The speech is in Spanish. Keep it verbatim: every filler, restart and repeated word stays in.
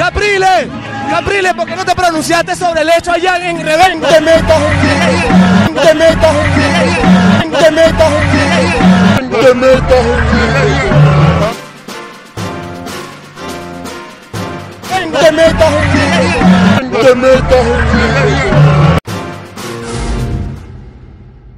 Capriles, Capriles, ¿por qué no te pronunciaste sobre el hecho allá en Revenga? Te metas, te metas, te metas, te metas. Te metas, te metas.